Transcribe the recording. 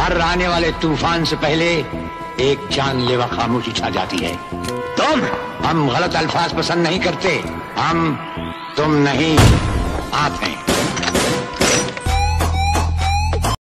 हर आने वाले तूफान से पहले एक जानलेवा खामोशी छा जाती है। हम गलत अल्फाज पसंद नहीं करते। तुम नहीं, आप हैं।